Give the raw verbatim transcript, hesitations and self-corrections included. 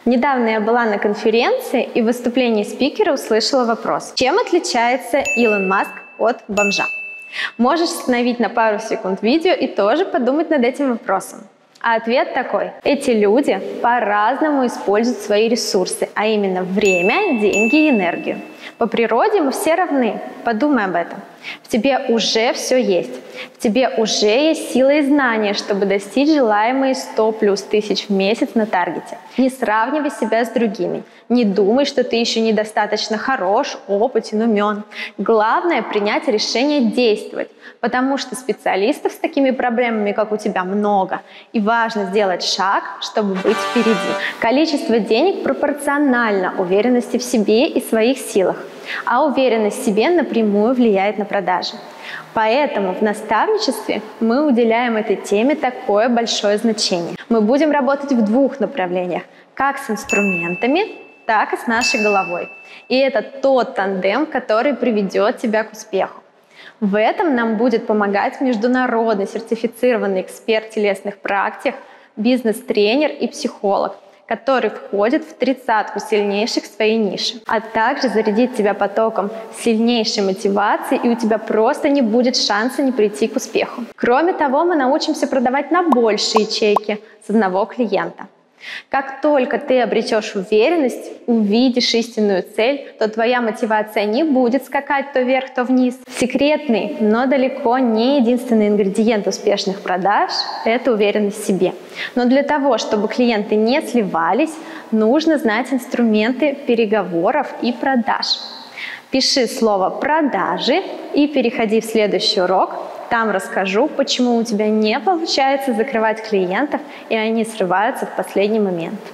Недавно я была на конференции и в выступлении спикера услышала вопрос: чем отличается Илон Маск от бомжа? Можешь остановить на пару секунд видео и тоже подумать над этим вопросом. А ответ такой: эти люди по-разному используют свои ресурсы, а именно время, деньги и энергию. По природе мы все равны. Подумай об этом. В тебе уже все есть. В тебе уже есть сила и знания, чтобы достичь желаемые сто плюс тысяч в месяц на таргете. Не сравнивай себя с другими. Не думай, что ты еще недостаточно хорош, опытен, умен. Главное — принять решение действовать, потому что специалистов с такими проблемами, как у тебя, много. И важно сделать шаг, чтобы быть впереди. Количество денег пропорционально уверенности в себе и своих силах, а уверенность в себе напрямую влияет на продажи. Поэтому в наставничестве мы уделяем этой теме такое большое значение. Мы будем работать в двух направлениях: как с инструментами, так и с нашей головой. И это тот тандем, который приведет тебя к успеху. В этом нам будет помогать международный сертифицированный эксперт телесных практик, бизнес-тренер и психолог, который входит в тридцатку сильнейших в своей нише, а также зарядит тебя потоком сильнейшей мотивации, и у тебя просто не будет шанса не прийти к успеху. Кроме того, мы научимся продавать на большие чеки с одного клиента. Как только ты обретешь уверенность, увидишь истинную цель, то твоя мотивация не будет скакать то вверх, то вниз. Секретный, но далеко не единственный ингредиент успешных продаж – это уверенность в себе. Но для того, чтобы клиенты не сливались, нужно знать инструменты переговоров и продаж. Пиши слово «продажи» и переходи в следующий урок. Там расскажу, почему у тебя не получается закрывать клиентов, и они срываются в последний момент.